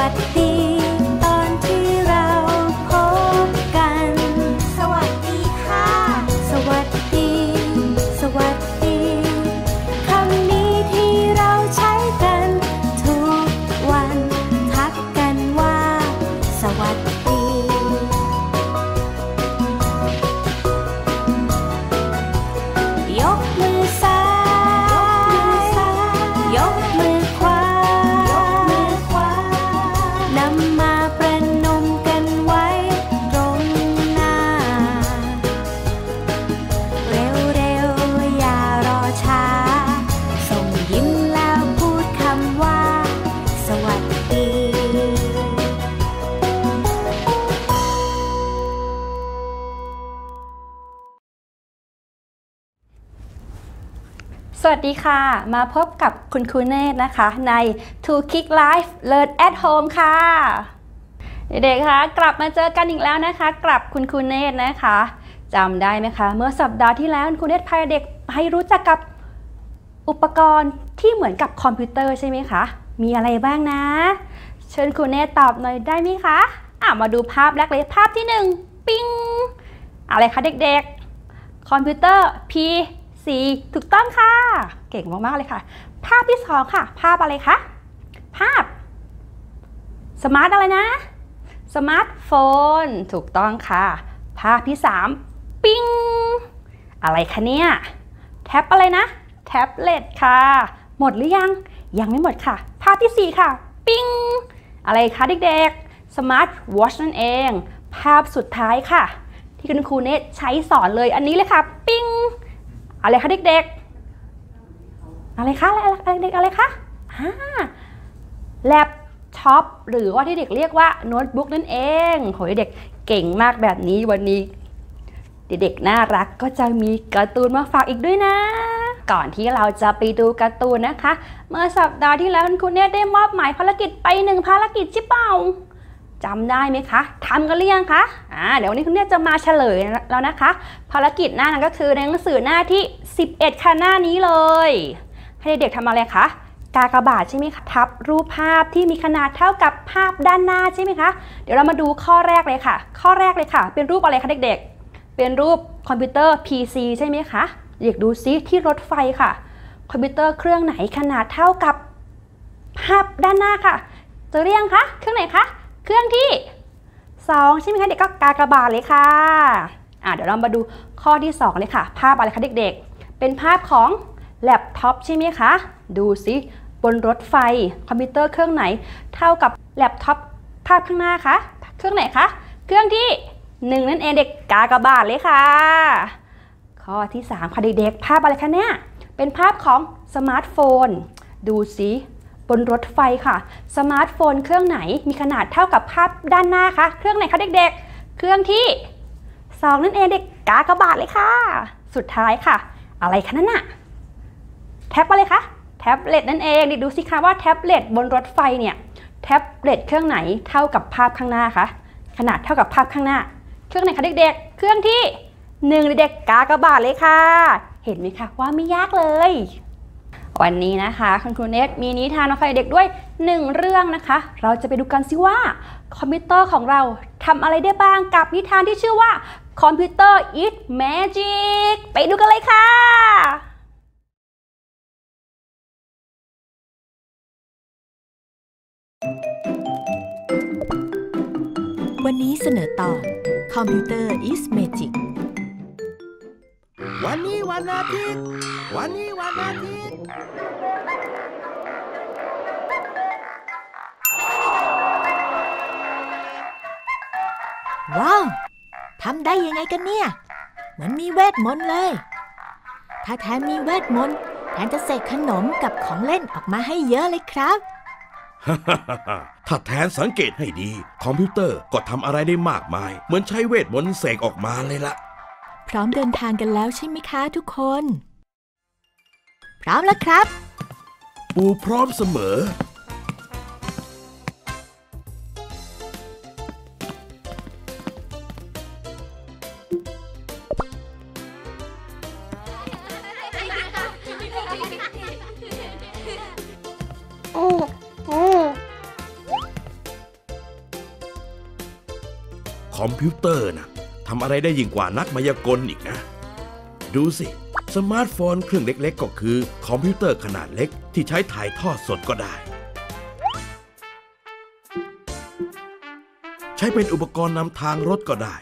สดีตอนที่เราพบกันสวัสดีค่ะสวัสดีสวัสดีคำนี้ที่เราใช้กันทุกวันทักกันว่าสวัสดียกมือซ้ายยกมือขวานำมาประนมกันไว้ตรงหน้าเร็วๆอย่ารอช้าส่งยิ้มแล้วพูดคำว่าสวัสดีสวัสดีค่ะมาพบกับคุณครูเนตรนะคะใน To Kick Life Learn at Home ค่ะเด็กๆคะกลับมาเจอกันอีกแล้วนะคะกับคุณครูเนตรนะคะจำได้ไหมคะเมื่อสัปดาห์ที่แล้วคุณครูเนตรพาเด็กให้รู้จักกับอุปกรณ์ที่เหมือนกับคอมพิวเตอร์ใช่ไหมคะมีอะไรบ้างนะเชิญครูเนตรตอบหน่อยได้ไหมคะมาดูภาพแรกเลยภาพที่1ปิ๊งอะไรคะเด็กๆคอมพิวเตอร์ PC ถูกต้องค่ะเก่งมากๆเลยค่ะภาพที่2ค่ะภาพอะไรคะภาพสมาร์ทอะไรนะสมาร์ทโฟนถูกต้องค่ะภาพที่3ปิ๊งอะไรคะเนี่ยแท็บอะไรนะแท็บเล็ตค่ะหมดหรือยังไม่หมดค่ะภาพที่4ค่ะปิ๊งอะไรคะเด็กๆสมาร์ทวอทช์นั่นเองภาพสุดท้ายค่ะที่คุณครูเนตใช้สอนเลยอันนี้เลยค่ะปิ๊งอะไรคะเด็กๆอะไรคะอะไรคะแล็ปท็อปหรือว่าที่เด็กเรียกว่าโน้ตบุ๊กนั่นเองโหเด็กเก่งมากแบบนี้วันนี้เด็กๆน่ารักก็จะมีการ์ตูนมาฝากอีกด้วยนะก่อนที่เราจะไปดูการ์ตูนนะคะเมื่อสัปดาห์ที่แล้วคุณเนตได้มอบหมายภารกิจไป1ภารกิจใช่เปล่าจำได้ไหมคะทำกันหรือยังคะเดี๋ยววันนี้คุณเนตจะมาเฉลยแล้วนะคะภารกิจหน้านั้นก็คือในหนังสือหน้าที่11ค่ะหน้านี้เลยให้เด็กๆทำอะไรคะกากบาทใช่ไหมคะทับรูปภาพที่มีขนาดเท่ากับภาพด้านหน้าใช่ไหมคะเดี๋ยวเรามาดูข้อแรกเลยค่ะข้อแรกเลยค่ะเป็นรูปอะไรคะเด็กๆเป็นรูปคอมพิวเตอร์ PC ใช่ไหมคะเด็กดูซิที่รถไฟค่ะคอมพิวเตอร์เครื่องไหนขนาดเท่ากับภาพด้านหน้าค่ะเจอหรือยังคะเครื่องไหนคะเครื่องที่2ใช่ไหมคะเด็กก็กากบาทเลยค่ะเดี๋ยวเรามาดูข้อที่2เลยค่ะภาพอะไรคะเด็กๆเป็นภาพของแล็ปท็อปใช่ไหมคะดูสิบนรถไฟคอมพิวเตอร์เครื่องไหนเท่ากับแล็ปท็อปภาพข้างหน้าคะเครื่องไหนคะเครื่องที่1นั่นเองเด็กกากบาทเลยค่ะข้อที่3ค่ะเด็กๆภาพอะไรคะเนี่ยเป็นภาพของสมาร์ทโฟนดูสิบนรถไฟค่ะสมาร์ทโฟนเครื่องไหนมีขนาดเท่ากับภาพด้านหน้าคะเครื่องไหนคะเด็กๆเครื่องที่2นั่นเองเด็กกากบาทเลยค่ะสุดท้ายค่ะอะไรคะนั่นน่ะแท็บอะไรคะแท็บเล็ตนั่นเองดูสิคะว่าแท็บเล็ตบนรถไฟเนี่ยแท็บเล็ตเครื่องไหนเท่ากับภาพข้างหน้าคะขนาดเท่ากับภาพข้างหน้าเครื่องไหนคะเด็กๆเครื่องที่1เด็กกากบาทเลยค่ะเห็นไหมคะว่าไม่ยากเลยวันนี้นะคะคุณครูเนตมีนิทานมาฝากเด็กด้วย1เรื่องนะคะเราจะไปดูกันสิว่าคอมพิวเตอร์ของเราทำอะไรได้บ้างกับนิทานที่ชื่อว่าคอมพิวเตอร์ is magic ไปดูกันเลยค่ะวันนี้เสนอตอนคอมพิวเตอร์ is magic วันนี้วันอาทิตย์วันนี้วันอาทิตย์ว้าวทำได้ยังไงกันเนี่ยเหมือนมีเวทมนต์เลยถ้าแทนมีเวทมนต์แทนจะเสกขนมกับของเล่นออกมาให้เยอะเลยครับถ้าแทนสังเกตให้ดีคอมพิวเตอร์ก็ทำอะไรได้มากมายเหมือนใช้เวทมนต์เสกออกมาเลยล่ะพร้อมเดินทางกันแล้วใช่ไหมคะทุกคนพร้อมแล้วครับปู่พร้อมเสมอวคอมพิวเตอร์นะทำอะไรได้ยิ่งกว่านักมายากลอีกนะดูสิสมาร์ทโฟนเครื่องเล็กๆก็คือคอมพิวเตอร์ขนาดเล็กที่ใช้ถ่ายทอดสดก็ได้ใช้เป็นอุปกรณ์นำทางรถก็ได้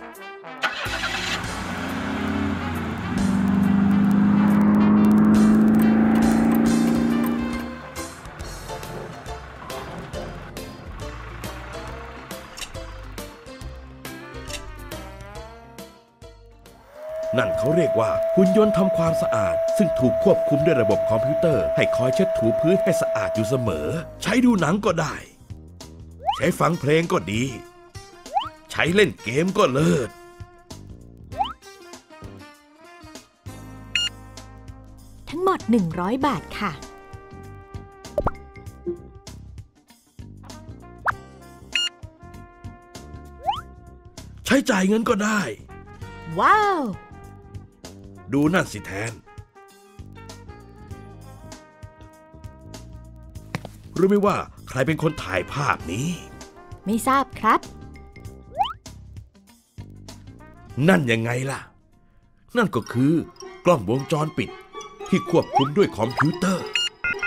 นั่นเขาเรียกว่าหุ่นยนต์ทำความสะอาดซึ่งถูกควบคุมด้วยระบบคอมพิวเตอร์ให้คอยเช็ดถูพื้นให้สะอาดอยู่เสมอใช้ดูหนังก็ได้ใช้ฟังเพลงก็ดีใช้เล่นเกมก็เลิศทั้งหมด100 บาทค่ะใช้จ่ายเงินก็ได้ว้าวดูนั่นสิแทนรู้ไหมว่าใครเป็นคนถ่ายภาพนี้ไม่ทราบครับนั่นยังไงล่ะนั่นก็คือกล้องวงจรปิดที่ควบคุมด้วยคอมพิวเตอร์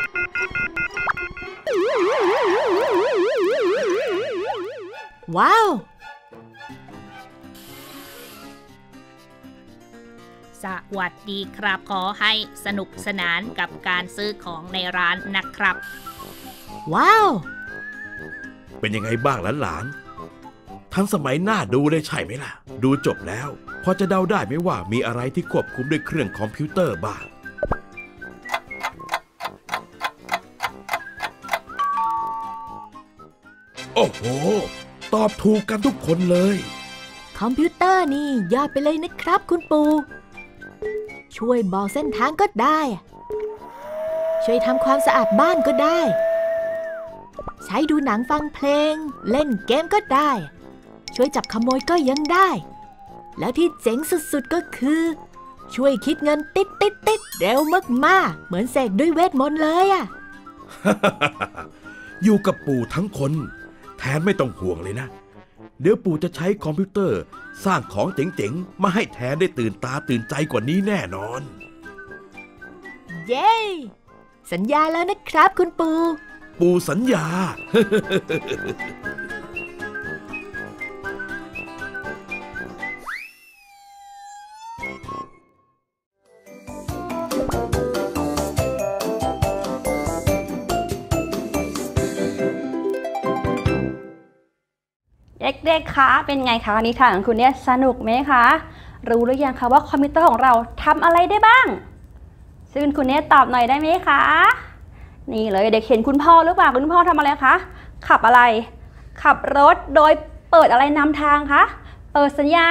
ว้าวสวัสดีครับขอให้สนุกสนานกับการซื้อของในร้านนะครับว้าวเป็นยังไงบ้างหลานๆทันสมัยน่าดูเลยใช่ไหมล่ะดูจบแล้วพอจะเดาได้ไหมว่ามีอะไรที่ควบคุมด้วยเครื่องคอมพิวเตอร์บ้างโอ้โหตอบถูกกันทุกคนเลยคอมพิวเตอร์นี่ยอดไปเลยนะครับคุณปู่ช่วยบอกเส้นทางก็ได้ช่วยทำความสะอาดบ้านก็ได้ใช้ดูหนังฟังเพลงเล่นเกมก็ได้ช่วยจับขโมยก็ยังได้แล้วที่เจ๋งสุดๆก็คือช่วยคิดเงินติดเร็วมากๆเหมือนเสกด้วยเวทมนต์เลยอ่ะอยู่กับปู่ทั้งคนแทนไม่ต้องห่วงเลยนะเดี๋ยวปู่จะใช้คอมพิวเตอร์สร้างของเจ๋งๆมาให้แทนได้ตื่นตาตื่นใจกว่านี้แน่นอนเย้สัญญาแล้วนะครับคุณปู่สัญญาเด็กๆคะเป็นไงคะนิทานของคุณเนี่ยสนุกไหมคะรู้หรือยังคะว่าคอมพิวเตอร์ของเราทำอะไรได้บ้างซึ่งคุณเนี่ยตอบหน่อยได้ไหมคะนี่เลยเด็กเห็นคุณพ่อหรือเปล่าคุณพ่อทำอะไรคะขับอะไรขับรถโดยเปิดอะไรนำทางคะเปิดสัญญาณ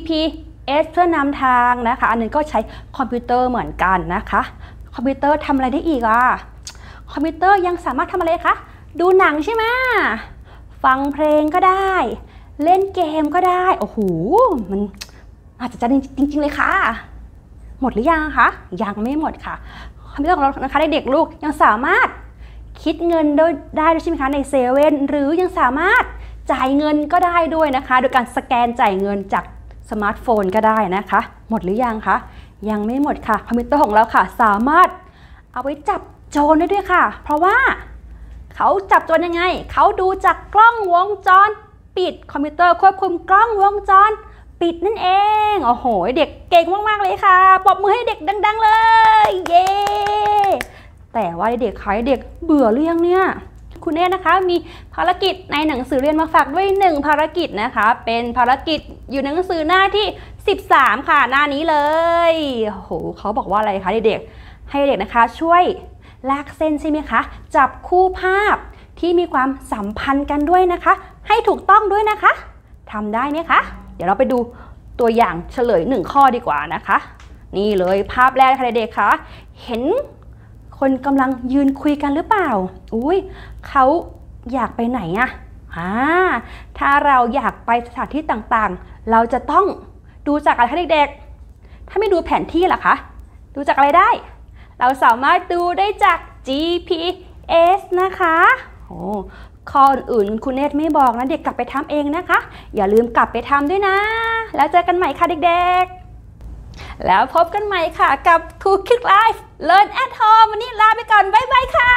GPS เพื่อนำทางนะคะอันนึงก็ใช้คอมพิวเตอร์เหมือนกันนะคะคอมพิวเตอร์ทำอะไรได้อีกอ่ะคอมพิวเตอร์ยังสามารถทำอะไรคะดูหนังใช่ไหมฟังเพลงก็ได้เล่นเกมก็ได้โอ้โหมันอาจจะจริงๆเลยค่ะหมดหรือยังคะยังไม่หมดค่ะคอมพิวเตอร์ของเรานะคะเด็กๆลูกยังสามารถคิดเงินได้ด้วยใช่ไหมคะในเซเว่นหรือยังสามารถจ่ายเงินก็ได้ด้วยนะคะโดยการสแกนจ่ายเงินจากสมาร์ทโฟนก็ได้นะคะหมดหรือยังคะยังไม่หมดค่ะคอมพิวเตอร์ของเราค่ะสามารถเอาไว้จับโจรได้ด้วยค่ะเพราะว่าเขาจับโจรยังไงเขาดูจากกล้องวงจรปิดคอมพิวเตอร์ควบคุมกล้องวงจรปิดนั่นเองโอ้โหเด็กเก่งมากๆเลยค่ะปรบมือให้เด็กดังๆเลยเย้แต่ว่าเด็กเด็กเบื่อเรื่องเนี่ยคุณเน่นะคะมีภารกิจในหนังสือเรียนมาฝากด้วย1ภารกิจนะคะเป็นภารกิจอยู่ในหนังสือหน้าที่13ค่ะหน้านี้เลยโอ้โหเขาบอกว่าอะไรคะเด็กให้เด็กนะคะช่วยลากเส้นใช่ไหมคะจับคู่ภาพที่มีความสัมพันธ์กันด้วยนะคะให้ถูกต้องด้วยนะคะทำได้ไหมคะเดี๋ยวเราไปดูตัวอย่างเฉลย1ข้อดีกว่านะคะนี่เลยภาพแรกค่ะเด็กๆคะเห็นคนกำลังยืนคุยกันหรือเปล่าอุ้ยเขาอยากไปไหนอะถ้าเราอยากไปสถานที่ต่างๆเราจะต้องดูจากอะไรคะเด็กๆถ้าไม่ดูแผนที่ล่ะคะดูจากอะไรได้เราสามารถดูได้จาก GPS นะคะข้ออื่นๆคุณเนตรไม่บอกนะเด็กกลับไปทำเองนะคะอย่าลืมกลับไปทำด้วยนะแล้วเจอกันใหม่ค่ะเด็กๆแล้วพบกันใหม่ค่ะกับ Cool Kids Life Learn at Home วันนี้ลาไปก่อนบ๊ายบายค่ะ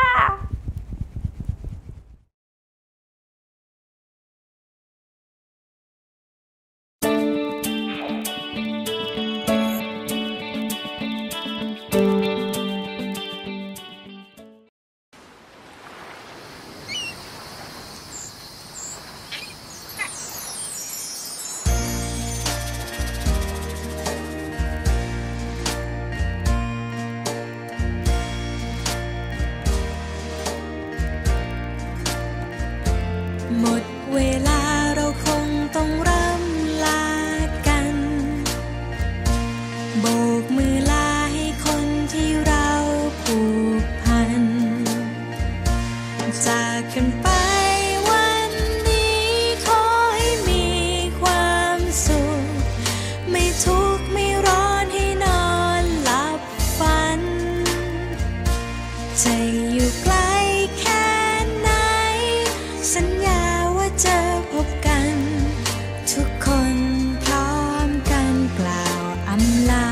หมดเวลาเราคงต้องร่ำลากันโบกมือลาให้คนที่เราผูกพันจากกันไปวันนี้ขอให้มีความสุขไม่ทุกข์ไม่ร้อนให้นอนหลับฝันจะอยู่ไกลแค่ไหนสัญญาจะพบกันทุกคนพร้อมกันกล่าวอำลา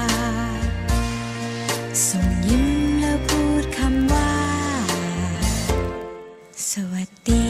ส่งยิ้มแล้วพูดคำว่าสวัสดี